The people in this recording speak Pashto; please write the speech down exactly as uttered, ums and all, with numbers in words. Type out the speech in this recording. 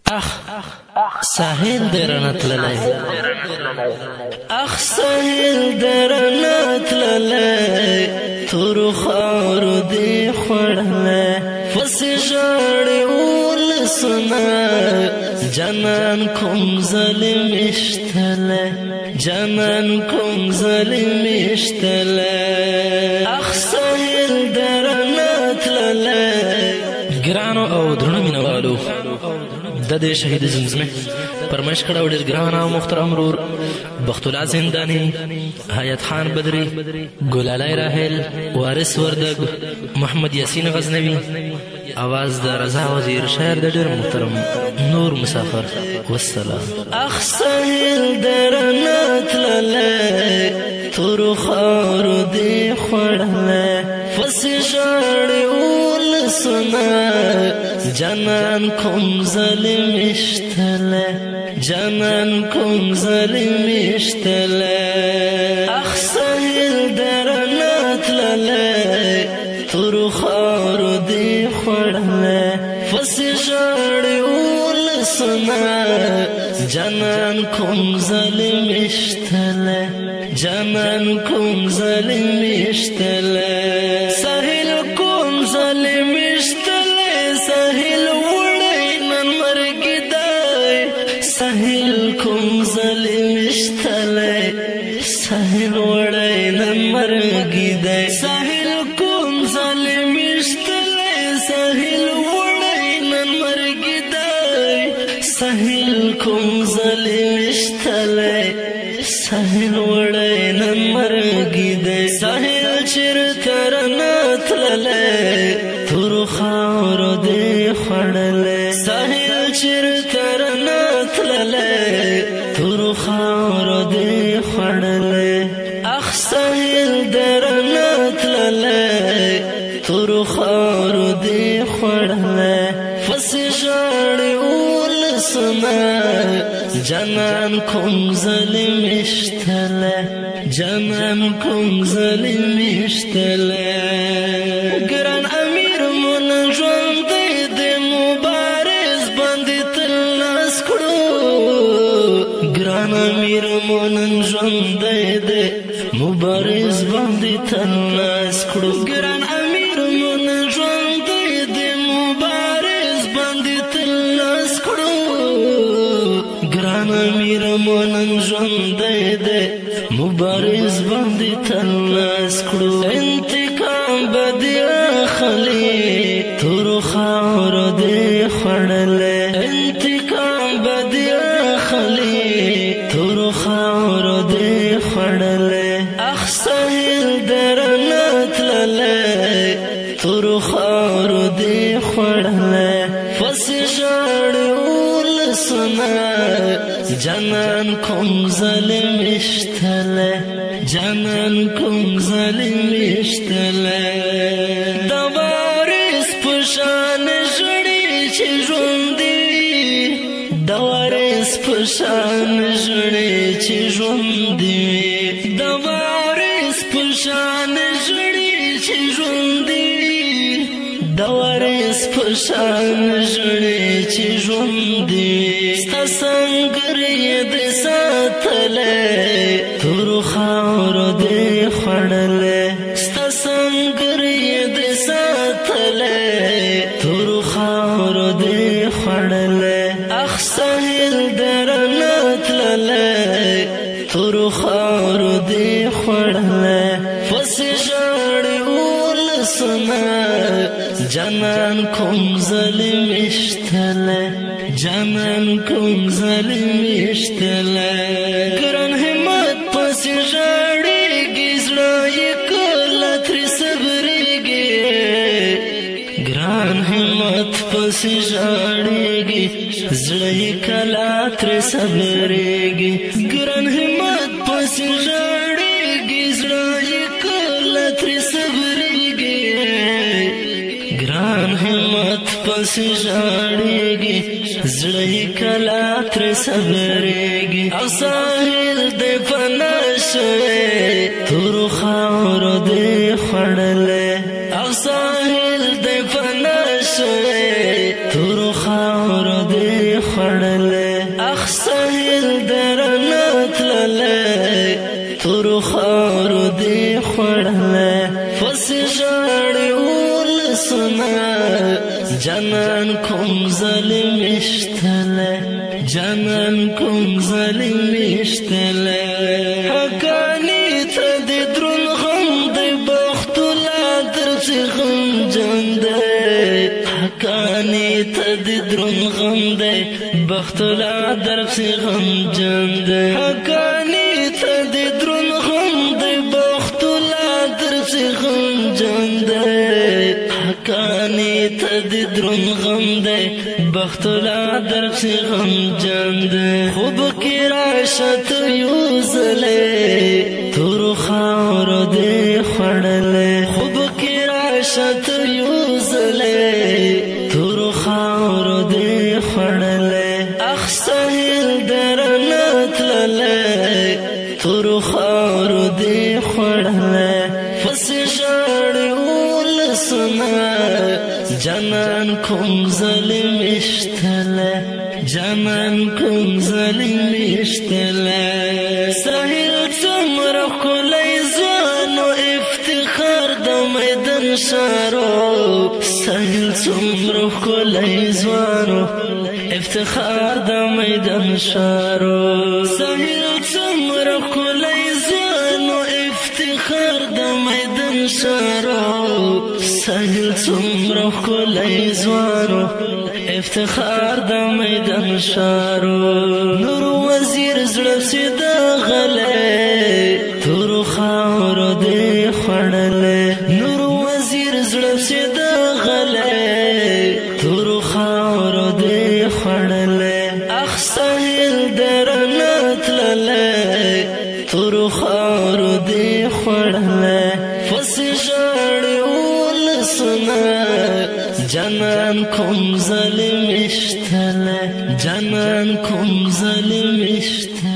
اخ ساحل درنت للی اخ ساحل درنت للی تورو خارو دی خوڑلی فسی جاڑی ولسنا جانان کم ظلم اشتلی جانان کم ظلم اشتلی اخ ساحل درنت للی گرانو او درنو مینوالو د دې شهید زمزمه پرمش کړه ډېر ګران او محترم رور بخت الله زندانی حیات خان بدری ګلالای راهل وارث وردګ محمد یاسین غزنوی आवाज د رضا وزیر شاعر د ډېر محترم نور مسافر والسلام اخ ساحل درنت للی تورو خارو دی خوړلی فسی جاړې ولسنا جانان کوم ظلم اشتلی جانان کوم ظلم اشتلی اخ ساحل درنت للی تورو خارو دی خوړلی فسی جاړې ولسنا جانان کوم ظلم اشتلی جانان کوم ظلم اشتلی ساحل کوم ظلم اشتلی ساحل وړی نن مرګی دی ساحل کوم ظلم اشتلی ساحل وړی نن مرګی دی ساحل کوم ظلم اشتلی ساحل وړی نن مرګی دی ساحل کوم ظلم اشتلی ساحل وړی نن مرګی دی ساحل چېرته رانه تللی تورو خاورو دی خوړلی ساحل چېرته رانه تللی تورو خاورو دی خوړلی اخ ساحل درنه تللی تورو خاورو دی خوړلی فسی جاړې ولسنا جانان کوم ظلم اشتلی جانان کوم ظلم اشتلی ګران امیر مون ژوندی دی مبارز باندې تل لاس کړو ګران امیر مون ژوندی دی مبارز باندې تل لاس کړو ګران امیر مون ژوندی دی مبارز باندې تل لاس کړو ګران امیر مونن ژوندی دی مبارز باندې تل لاس کړو انتقام به دې اخلي تورو خاورو دې خوړلی انتقام به دې اخلي تورو خاورو دې خوړلی اخ ساحل درنه تللی تورو خاورو دې خوړلی فسی جاړې ولسنا جانان کوم ظلم اشتلی جانان کوم ظلم اشتلی د وارث په شان ژړې چې ژوندي وي د وارث په شان ژړې چې ژوندي وي د وارث په شان ژړې چې ژوندي وي د وارث په شان ژړې چې ژوندي وي ستا سنګر یې د ساتلی تورو خاورو دې خوړلی ستا سنګر یې د ساتلی تورو خاورو دې خوړلی اخ ساحل درنه تللی تورو خاورو دې خوړلی فسی جاړې ولسنا جانان کوم ظلم اشتلی جانان کوم ظلم اشتلی ګران همت پسې ژاړېږي زړه یې کله ترې صبرېږي ګران همت پسې ژاړېږي زړه یې کله ترې صبرېږي ګران همت پسې ژاړېږي زړه یې کله ترې صبرېږي ګران همت پسې ژاړېږي زړه یې کله ترې صبرېږي او ساحل دې فنا شوی تورو خاورو دې خوړلی او ساحل دې فنا شوی تورو خاورو دې خوړلی خوړلې اخ سهیل درنت للې تور خارو دې خوړلې فسې ژړې ولسونه جانان کوم ظالم اشتلې جانان کوم ظالم اشتلې حقانی ته دې درون غم دې بخت لا درځي غم جان دې حقانی ته دې درون غم دې بخت لا درځي غم جان دې حقانی ته دې درون غم دې بخت لا درځي غم جان دې حقانی ته دې درون غم دې بخت لا درځي غم جان دې خوب کې راشه یو زلې تور خاور دې خوړلې خوب کې راشه یو زلې تور خاور دې خوړلې اخ سهیل درنت للې تور خاور دې خوړلې فسې ژړې ولسونه جانان کوم ظالم اشتلې جانان کوم ظالم اشتلې سهیل څومره ښکلی ځوان و افتخار د میدان شارو سهیل څومره ښکلی ځوان و افتخار د میدان شارو سهیل څومره ښکلی ځوان و افتخار د میدان شارو سهیل څومره ښکلی ځوان و افتخار د میدان شارو نور وزیر زړه سیده غلې تور خاور دې خوړلې نور وزیر زړه سیده غلې تور خاور دې خوړلې اخ سهیل درنت للې تور خاور دې خوړلې فسې ژړې ولسونه جانان کوم ظالم اشتلې جانان کوم ظالم اشتلې